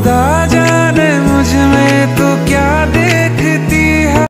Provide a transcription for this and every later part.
खुदा जाने मुझ में तू क्या देखती है,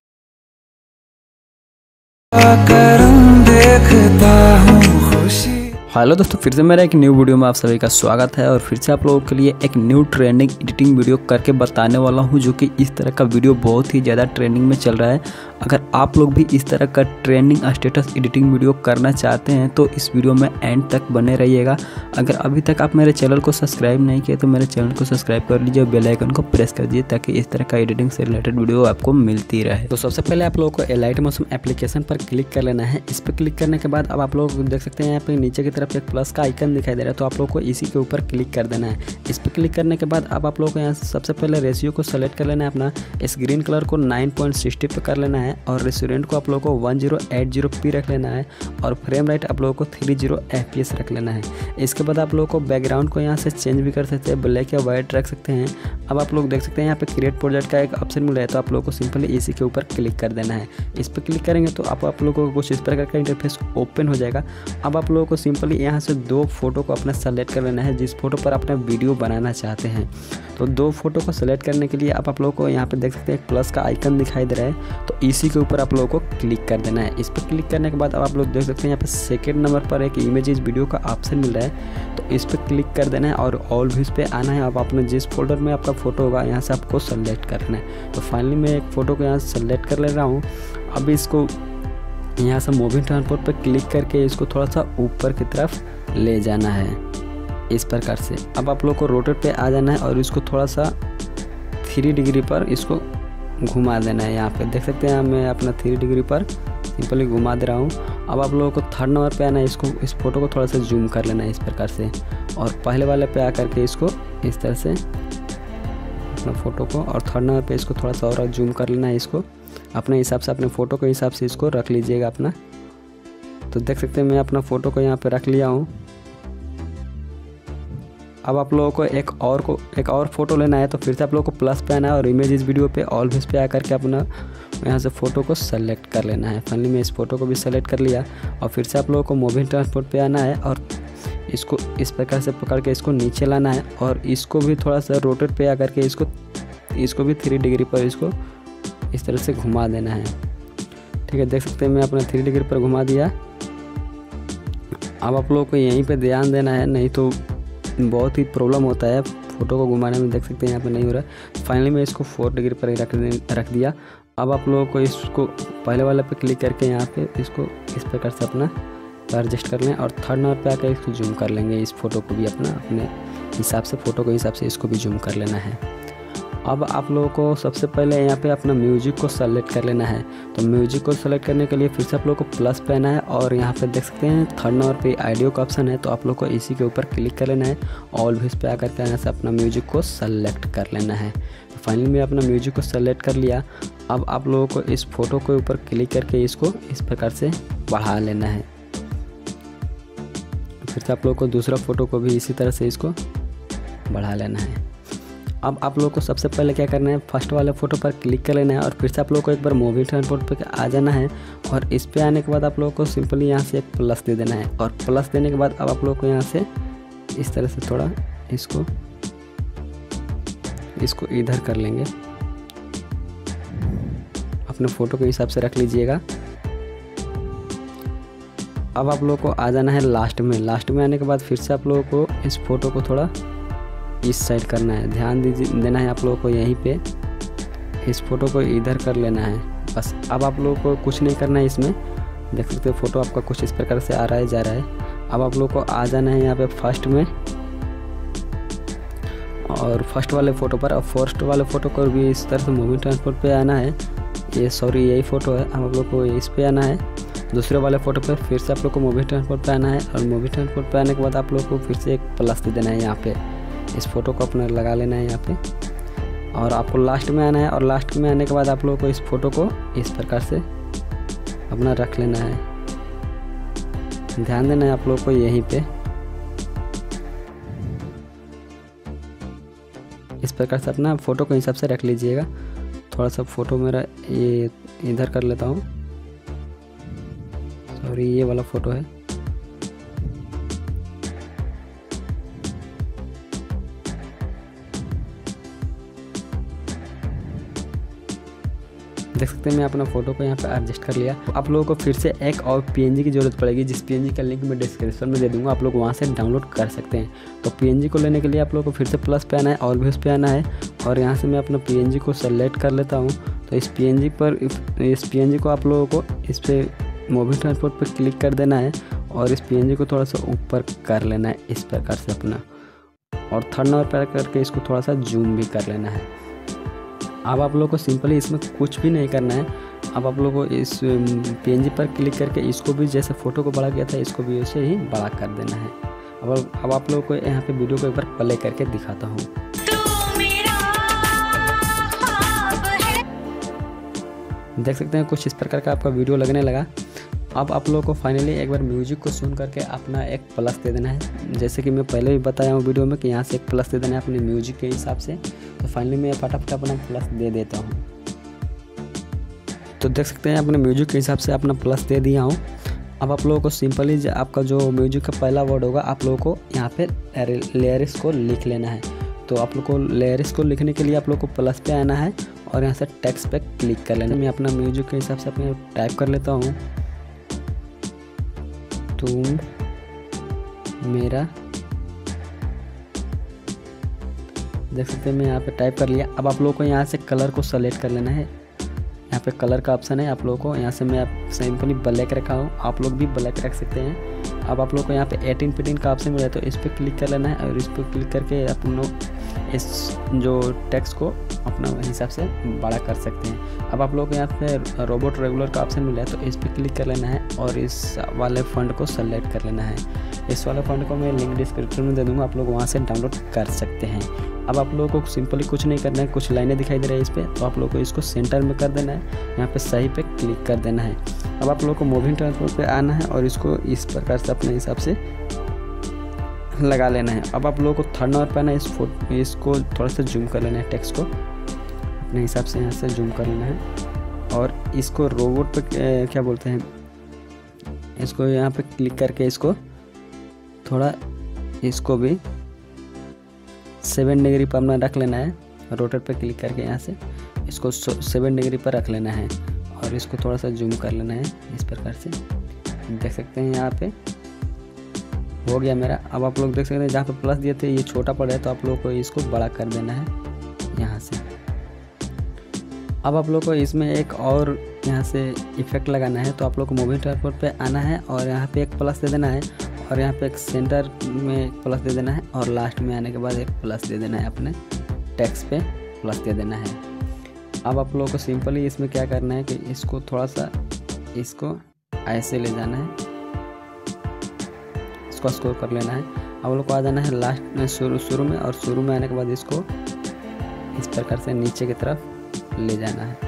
करम देखता हूँ खुशी। हेलो दोस्तों, फिर से मेरा एक न्यू वीडियो में आप सभी का स्वागत है। और फिर से आप लोगों के लिए एक न्यू ट्रेंडिंग एडिटिंग वीडियो करके बताने वाला हूं, जो कि इस तरह का वीडियो बहुत ही ज़्यादा ट्रेंडिंग में चल रहा है। अगर आप लोग भी इस तरह का ट्रेंडिंग स्टेटस एडिटिंग वीडियो करना चाहते हैं तो इस वीडियो में एंड तक बने रहिएगा। अगर अभी तक आप मेरे चैनल को सब्सक्राइब नहीं किए तो मेरे चैनल को सब्सक्राइब कर लीजिए और बेल आइकन को प्रेस कर दीजिए, ताकि इस तरह का एडिटिंग से रिलेटेड वीडियो आपको मिलती रहे। तो सबसे पहले आप लोगों को एलाइट मोशन एप्लीकेशन पर क्लिक कर लेना है। इस पर क्लिक करने के बाद अब आप लोग देख सकते हैं यहाँ पे नीचे की तरफ एक प्लस का आइकन दिखाई दे रहा है, तो आप लोग को इसी के ऊपर क्लिक कर देना है। इस पर क्लिक करने के बाद अब आप लोग को यहाँ से सबसे पहले रेशियो को सेलेक्ट कर लेना है। अपना इस ग्रीन कलर को 9.60 पे कर लेना है और रेस्टोरेंट को आप लोग को 1080p रख लेना है और फ्रेम रेट आप लोगों को 30 fps रख लेना है। इसके बाद आप लोगों को बैकग्राउंड को यहाँ से चेंज भी कर सकते हैं, ब्लैक या वाइट रख सकते हैं। अब आप लोग देख सकते हैं यहाँ पे क्रिएट प्रोजेक्ट का एक ऑप्शन मिला है, तो आप लोग को सिंपली इसी के ऊपर क्लिक कर देना है। इस पर क्लिक करेंगे तो आप लोगों को कुछ इस प्रकार का इंटरफेस ओपन हो जाएगा। अब आप लोगों को सिंपली यहाँ से दो फोटो को अपना सेलेक्ट कर लेना है, जिस फोटो पर अपना वीडियो बनाना चाहते हैं। तो दो फोटो को सेलेक्ट करने के लिए अब आप लोगों को यहाँ पे देख सकते हैं प्लस का आइकन दिखाई दे रहा है, तो इसी के ऊपर आप लोगों को क्लिक कर देना है। इस पर क्लिक करने के बाद अब आप लोग देख सकते हैं यहाँ पे सेकंड नंबर पर एक इमेजेस वीडियो का ऑप्शन मिल रहा है, तो इस पर क्लिक कर देना है और ऑल व्यूज पे आना है। अब आपने जिस फोल्डर में आपका फोटो होगा यहाँ से आपको सेलेक्ट करना है। तो फाइनली मैं एक फ़ोटो को यहाँ से सेलेक्ट कर ले रहा हूँ। अब इसको यहाँ से मूविंग ट्रांसपोर्ट पर क्लिक करके इसको थोड़ा सा ऊपर की तरफ ले जाना है इस प्रकार से। अब आप लोग को रोटेट पे आ जाना है और इसको थोड़ा सा 3 डिग्री पर इसको घुमा देना है। यहाँ पे देख सकते हैं मैं अपना 3 डिग्री पर सिंपली घुमा दे रहा हूँ। अब आप लोगों को थर्ड नंबर पे आना है, इसको इस फोटो को थोड़ा सा जूम कर लेना है इस प्रकार से, और पहले वाले पे आकर के इसको इस तरह से अपना फ़ोटो को, और थर्ड नंबर पे इसको थोड़ा सा और जूम कर लेना है। इसको अपने हिसाब से, अपने फ़ोटो के हिसाब से इसको रख लीजिएगा अपना। तो देख सकते हैं मैं अपना फ़ोटो को यहाँ पे रख लिया हूँ। अब आप लोगों को एक और फोटो लेना है, तो फिर से आप लोगों को प्लस पे आना है और इमेज इस वीडियो पे ऑल व्यूज पे आकर के अपना यहाँ से फ़ोटो को सेलेक्ट कर लेना है। फाइनली मैं इस फोटो को भी सेलेक्ट कर लिया और फिर से आप लोगों को मूविंग ट्रांसपोर्ट पे आना है और इसको इस प्रकार से पकड़ के इसको नीचे लाना है और इसको भी थोड़ा सा रोटेट पे आकर के इसको भी 3 डिग्री पर इसको इस तरह से घुमा देना है। ठीक है, देख सकते हैं मैं अपना 3 डिग्री पर घुमा दिया। अब आप लोगों को यहीं पे ध्यान देना है, नहीं तो बहुत ही प्रॉब्लम होता है फ़ोटो को घुमाने में। देख सकते हैं यहाँ पे नहीं हो रहा है। फाइनली मैं इसको 4 डिग्री पर रख दिया। अब आप लोगों को इसको पहले वाले पे क्लिक करके यहाँ पे इसको इस प्रकार से अपना एडजस्ट कर लें और थर्ड नंबर पे आकर इसको जूम कर लेंगे। इस फोटो को भी अपने हिसाब से, फ़ोटो के हिसाब से इसको भी जूम कर लेना है। अब आप लोगों को सबसे पहले यहाँ पे अपना म्यूजिक को सेलेक्ट कर लेना है। तो म्यूजिक को सेलेक्ट करने के लिए फिर से आप लोगों को प्लस पे आना है और यहाँ पे देख सकते हैं थर्ड नंबर पे ऑडियो का ऑप्शन है, तो आप लोग को इसी के ऊपर क्लिक कर लेना है। ऑल व्यूज पे आकर के यहाँ से अपना म्यूजिक को सेलेक्ट कर लेना है। तो फाइनली मैं अपना म्यूजिक को सेलेक्ट कर लिया। अब आप लोगों को इस फोटो के ऊपर क्लिक करके इसको इस प्रकार से बढ़ा लेना है। फिर से आप लोगों को दूसरा फ़ोटो को भी इसी तरह से इसको बढ़ा लेना है। अब आप लोगों को सबसे पहले क्या करना है, फर्स्ट वाले फ़ोटो पर क्लिक कर लेना है और फिर से आप लोगों को एक बार मूविंग ट्रांसपोर्ट पे आ जाना है और इस पे आने के बाद आप लोगों को सिंपली यहाँ से एक प्लस दे देना है और प्लस देने के बाद अब आप लोगों को यहाँ से इस तरह से थोड़ा इसको इधर कर लेंगे, अपने फ़ोटो के हिसाब से रख लीजिएगा। अब आप लोगों को आ जाना है लास्ट में आने के बाद फिर से आप लोगों को इस फोटो को थोड़ा इस साइड करना है, ध्यान देना है आप लोगों को। यहीं पे इस फोटो को इधर कर लेना है बस। अब आप लोगों को कुछ नहीं करना है इसमें, देख सकते हो फोटो आपका कुछ इस प्रकार से आ रहा है जा रहा है। अब आप लोगों को आ जाना है यहाँ पे फर्स्ट में और फर्स्ट वाले फ़ोटो पर, अब फर्स्ट वाले फ़ोटो को भी इस तरह से मूविंग ट्रांसपोर्ट पे आना है। यही फ़ोटो है। अब आप लोग को इस पे आना है। दूसरे वाले फ़ोटो पर फिर से आप लोग को मूविंग ट्रांसपोर्ट पे आना है और मूविंग ट्रांसपोर्ट पे आने के बाद आप लोग को फिर से एक प्लस दे देना है। यहाँ पे इस फोटो को अपना लगा लेना है यहाँ पे और आपको लास्ट में आना है और लास्ट में आने के बाद आप लोगों को इस फोटो को इस प्रकार से अपना रख लेना है। ध्यान देना है आप लोगों को यहीं पे इस प्रकार से अपना फ़ोटो के हिसाब से रख लीजिएगा। थोड़ा सा फ़ोटो मेरा ये इधर कर लेता हूँ, सॉरी ये वाला फ़ोटो है। देख सकते हैं मैं अपना फ़ोटो को यहाँ पे एडजस्ट कर लिया। आप लोगों को फिर से एक और PNG की ज़रूरत पड़ेगी, जिस PNG का लिंक मैं डिस्क्रिप्शन में दे दूँगा, आप लोग वहाँ से डाउनलोड कर सकते हैं। तो PNG को लेने के लिए आप लोगों को फिर से प्लस पे आना है, ऑलवेज पे आना है और यहाँ से मैं अपना PNG को सेलेक्ट कर लेता हूँ। तो इस PNG को आप लोगों को इस पर मूवी ट्रांसपोर्ट पर क्लिक कर देना है और इस PNG को थोड़ा सा ऊपर कर लेना है इस प्रकार से अपना, और थर्ड नंबर पर करके इसको थोड़ा सा जूम भी कर लेना है। अब आप लोगों को सिंपली इसमें कुछ भी नहीं करना है। अब आप लोगों को इस PNG पर क्लिक करके इसको भी जैसे फ़ोटो को बड़ा किया था इसको भी वैसे ही बड़ा कर देना है। अब आप लोगों को यहाँ पे वीडियो को एक बार प्ले करके दिखाता हूँ। देख सकते हैं कुछ इस प्रकार का आपका वीडियो लगने लगा। अब आप लोगों को फाइनली एक बार म्यूजिक को सुन करके अपना एक प्लस दे देना है। जैसे कि मैं पहले भी बताया हूँ वीडियो में कि यहाँ से एक प्लस दे देना है अपने म्यूजिक के हिसाब से। तो फाइनली मैं फटाफट अपना प्लस दे देता हूँ। तो देख सकते हैं अपने म्यूजिक के हिसाब से अपना प्लस दे दिया हूँ। अब आप लोगों को सिंपली आपका जो म्यूजिक का पहला वर्ड होगा आप लोगों को यहाँ पे लिरिक्स को लिख लेना है। तो आप लोग को लिरिक्स को लिखने के लिए आप लोग को प्लस पे आना है और यहाँ से टेक्स्ट पे क्लिक कर लेना है। मैं अपना म्यूजिक के हिसाब से अपने टाइप कर लेता हूँ, तुम मेरा। देख सकते हैं मैं यहाँ पे टाइप कर लिया। अब आप लोगों को यहाँ से कलर को सेलेक्ट कर लेना है। यहाँ पे कलर का ऑप्शन है आप लोगों को, यहाँ से मैं सिंपली ब्लैक रखा हूँ, आप लोग भी ब्लैक रख सकते हैं। अब आप लोग को यहाँ पे 18 का ऑप्शन मिला है तो इस पर क्लिक कर लेना है और इस पर क्लिक करके अपन लोग इस जो टेक्स्ट को अपना हिसाब से बड़ा कर सकते हैं। अब आप लोग को यहाँ पे रोबोट रेगुलर का ऑप्शन मिला है तो इस पर क्लिक कर लेना है और इस वाले फंड को सेलेक्ट कर लेना है। इस वाले फंड को मैं लिंक डिस्क्रिप्शन में दे दूँगा, आप लोग वहाँ से डाउनलोड कर सकते हैं। अब आप लोगों को सिंपली कुछ नहीं करना है, कुछ लाइनें दिखाई दे रही है इस पर, तो आप लोगों को इसको सेंटर में कर देना है, यहाँ पे सही पे क्लिक कर देना है। अब आप लोगों को मूविंग ट्रांसपोर्ट पे आना है और इसको इस प्रकार से अपने हिसाब से लगा लेना है। अब आप लोगों को थर्ड नंबर पे आना है, इसको थोड़ा सा जूम कर लेना है, टेक्स्ट को अपने हिसाब से यहाँ से जूम कर लेना है और इसको रोबोट पे क्या बोलते हैं, इसको यहाँ पे क्लिक करके इसको थोड़ा इसको भी 7 डिग्री पर अपना रख लेना है। रोटेट पे क्लिक करके यहाँ से इसको 7 डिग्री पर रख लेना है और इसको थोड़ा सा जूम कर लेना है इस प्रकार से। देख सकते हैं यहाँ पे हो गया मेरा। अब आप लोग देख सकते हैं जहाँ पे प्लस दिए थे ये छोटा पड़ रहा है तो आप लोग को इसको बड़ा कर देना है यहाँ से। अब आप लोग को इसमें एक और यहाँ से इफेक्ट लगाना है, तो आप लोग को मूविंग ट्रांसपोर्ट पे आना है और यहाँ पे एक प्लस दे देना है और यहाँ पे एक सेंटर में एक प्लस दे देना है और लास्ट में आने के बाद एक प्लस दे देना है, अपने टेक्स्ट पे प्लस दे देना है। अब आप लोगों को सिंपली इसमें क्या करना है कि इसको थोड़ा सा इसको ऐसे ले जाना है, इसको स्कोर कर लेना है। अब लोग को आ जाना है लास्ट में शुरू में, और शुरू में आने के बाद इसको इस प्रकार से नीचे की तरफ ले जाना है।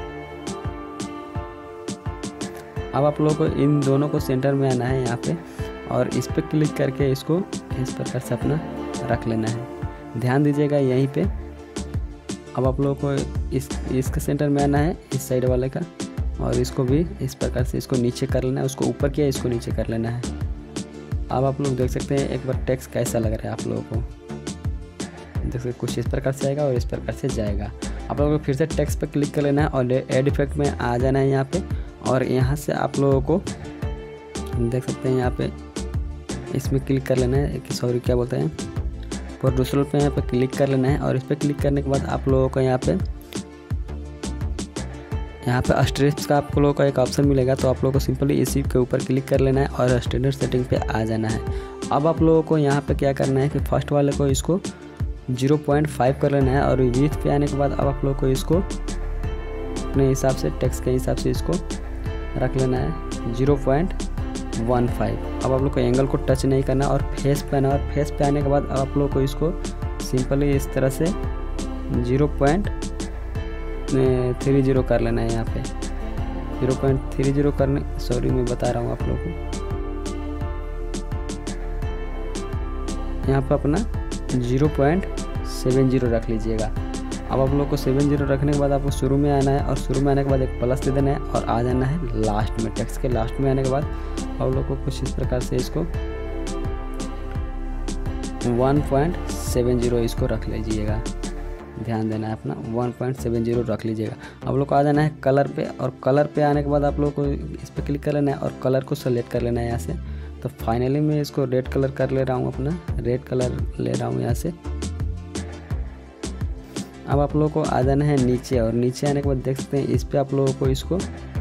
अब आप लोगों को इन दोनों को सेंटर में आना है यहाँ पे और इस पर क्लिक करके इसको इस प्रकार से अपना रख लेना है। ध्यान दीजिएगा यहीं पे। अब आप लोगों को इसके सेंटर में आना है, इस साइड वाले का, और इसको भी इस प्रकार से इसको नीचे कर लेना है। उसको ऊपर किया, इसको नीचे कर लेना है। अब आप लोग देख सकते हैं एक बार टेक्स्ट कैसा लग रहा है आप लोगों को। देख सकते कुछ इस प्रकार से आएगा और इस प्रकार से जाएगा। आप लोगों को फिर से टेक्स्ट पर क्लिक कर लेना है और एड इफेक्ट में आ जाना है यहाँ पे, और यहाँ से आप लोगों को देख सकते हैं यहाँ पे इसमें क्लिक कर लेना है, सॉरी क्या बोलते हैं, प्रोड्यूसर पे यहाँ पे क्लिक कर लेना है। और इस पर क्लिक करने के बाद आप लोगों को यहाँ पे स्ट्रिप्स का आप लोगों को एक ऑप्शन मिलेगा, तो आप लोगों को सिंपली इसी के ऊपर क्लिक कर लेना है और स्टैंडर्ड सेटिंग पे आ जाना है। अब आप लोगों को यहाँ पे क्या करना है कि फर्स्ट वाले को इसको 0.5 कर लेना है, और विड्थ पे आने के बाद अब आप लोगों को इसको अपने हिसाब से टेक्स्ट के हिसाब से इसको रख लेना है 0.15। अब आप लोग को एंगल को टच नहीं करना और फेस पे आना, और फेस पे आने के बाद अब आप लोग को इसको सिंपली इस तरह से 0.30 कर लेना है। यहाँ पे 0.30 करने, सॉरी मैं बता रहा हूँ आप लोग को, यहाँ पे अपना 0.70 रख लीजिएगा। अब आप लोग को 70 रखने के बाद आपको शुरू में आना है, और शुरू में आने के बाद एक प्लस दे देना है और आ जाना है लास्ट में। टेक्स्ट के लास्ट में आने के बाद आप लोग को कुछ इस प्रकार से इसको 1.70 इसको रख लीजिएगा। ध्यान देना है अपना 1.70 रख लीजिएगा। आप लोग को आ जाना है कलर पे, और कलर पे आने के बाद आप लोग को इस पर क्लिक कर लेना है और कलर को सेलेक्ट कर लेना है यहाँ से। तो फाइनली मैं इसको रेड कलर कर ले रहा हूँ, अपना रेड कलर ले रहा हूँ यहाँ से। अब आप लोगों को आ जाना है नीचे, और नीचे आने के बाद देख सकते हैं इस पर आप लोगों को इसको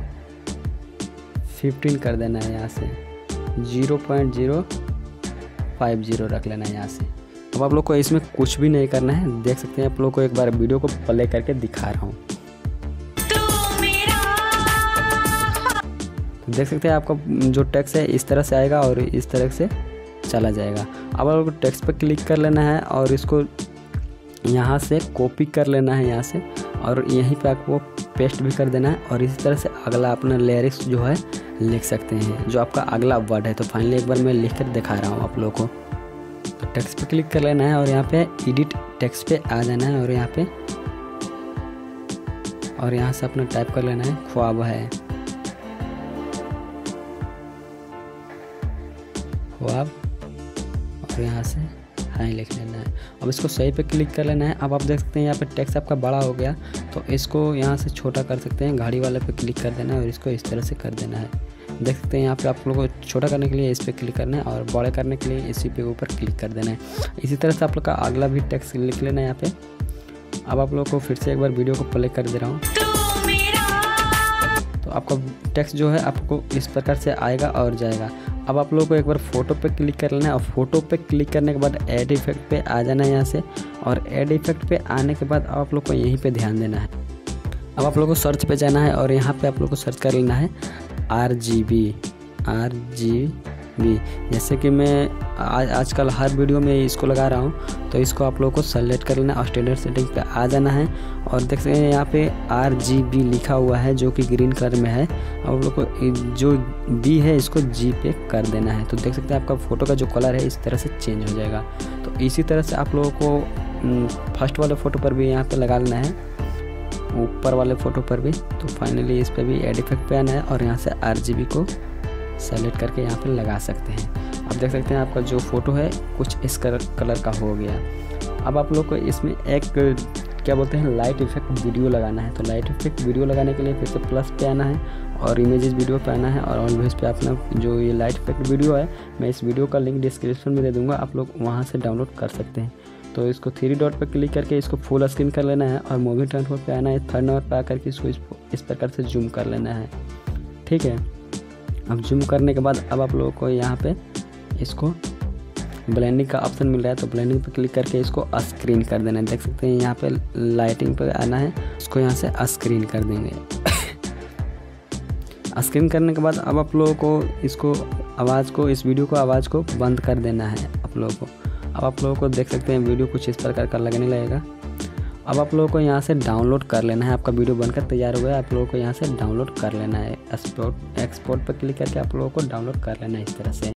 15 कर देना है यहाँ से, 0.050 रख लेना है यहाँ से। अब आप लोग को इसमें कुछ भी नहीं करना है, देख सकते हैं आप लोग को एक बार वीडियो को प्ले करके दिखा रहा हूँ। तो देख सकते हैं आपका जो टेक्स्ट है इस तरह से आएगा और इस तरह से चला जाएगा। अब आप लोग को टेक्स्ट पर क्लिक कर लेना है और इसको यहाँ से कॉपी कर लेना है यहाँ से, और यहीं पे आपको पेस्ट भी कर देना है। और इसी तरह से अगला अपना लिरिक्स जो है लिख सकते हैं, जो आपका अगला वर्ड है। तो फाइनली एक बार मैं लिख कर दिखा रहा हूँ आप लोगों को। तो टेक्स्ट पे क्लिक कर लेना है और यहाँ पे एडिट टेक्स्ट पे आ जाना है, और यहाँ से अपना टाइप कर लेना है ख्वाब है, ख्वाब, और यहाँ से हाँ लिख लेना है। अब इसको सही पे क्लिक कर लेना है। अब आप देख सकते हैं यहाँ पे टेक्स्ट आपका बड़ा हो गया, तो इसको यहाँ से छोटा कर सकते हैं, घड़ी वाले पे क्लिक कर देना है और इसको इस तरह से कर देना है। देख सकते हैं यहाँ पे आप लोगों को छोटा करने के लिए इस पर क्लिक करना है और बड़े करने के लिए इसी पे ऊपर क्लिक कर देना है। इसी तरह से आप लोग का अगला भी टेक्स्ट लिख लेना है यहाँ पे। अब आप लोग को फिर से एक बार वीडियो को प्ले कर दे रहा हूँ। तो आपका टेक्स्ट जो है आपको इस प्रकार से आएगा और जाएगा। अब आप लोगों को एक बार फोटो पे क्लिक कर लेना है, और फोटो पे क्लिक करने के बाद ऐड इफेक्ट पे आ जाना है यहाँ से, और ऐड इफेक्ट पे आने के बाद आप लोग को यहीं पे ध्यान देना है। अब आप लोग को सर्च पे जाना है और यहाँ पे आप लोग को सर्च कर लेना है RGB। जैसे कि मैं आजकल हर वीडियो में इसको लगा रहा हूँ, तो इसको आप लोगों को सेलेक्ट कर लेना और स्टैंडर्ड सेटिंग पे आ जाना है, और देख सकते हैं यहाँ पे RGB लिखा हुआ है जो कि ग्रीन कलर में है। अब आप लोग को जो B है इसको G पे कर देना है। तो देख सकते हैं आपका फ़ोटो का जो कलर है इस तरह से चेंज हो जाएगा। तो इसी तरह से आप लोगों को फर्स्ट वाले फ़ोटो पर भी यहाँ पर लगा लेना है, ऊपर वाले फ़ोटो पर भी। तो फाइनली इस पर भी ऐड इफेक्ट पे आना है और यहाँ से RGB को सेलेक्ट करके यहाँ पे लगा सकते हैं। अब देख सकते हैं आपका जो फ़ोटो है कुछ इस कलर का हो गया। अब आप लोग को इसमें एक क्या बोलते हैं लाइट इफेक्ट वीडियो लगाना है। तो लाइट इफेक्ट वीडियो लगाने के लिए फिर से प्लस पे आना है और इमेजेस वीडियो पे आना है, और ऑलवेज पे अपना जो ये लाइट इफेक्ट वीडियो है मैं इस वीडियो का लिंक डिस्क्रिप्शन में दे दूँगा, आप लोग वहाँ से डाउनलोड कर सकते हैं। तो इसको 3 डॉट पर क्लिक करके इसको फुल स्क्रीन कर लेना है और मूवी ट्रांसफर पे आना है, 3rd नंबर पर आकर के इसको इस प्रकार से जूम कर लेना है। ठीक है, अब जूम करने के बाद अब आप लोगों को यहाँ पे इसको ब्लेंडिंग का ऑप्शन मिल रहा है, तो ब्लेंडिंग पे क्लिक करके इसको स्क्रीन कर देना है। देख सकते हैं यहाँ पे लाइटिंग पे आना है, इसको यहाँ से स्क्रीन कर देंगे। स्क्रीन करने के बाद अब आप लोगों को इसको आवाज़ को इस वीडियो को आवाज़ को बंद कर देना है आप लोगों को। अब आप लोगों को देख सकते हैं वीडियो कुछ इस प्रकार का लगने लगेगा। अब आप लोगों को यहाँ से डाउनलोड कर लेना है, आपका वीडियो बनकर तैयार हुआ है, आप लोगों को यहाँ से डाउनलोड कर लेना है। एक्सपोर्ट पर क्लिक करके आप लोगों को डाउनलोड कर लेना है इस तरह से।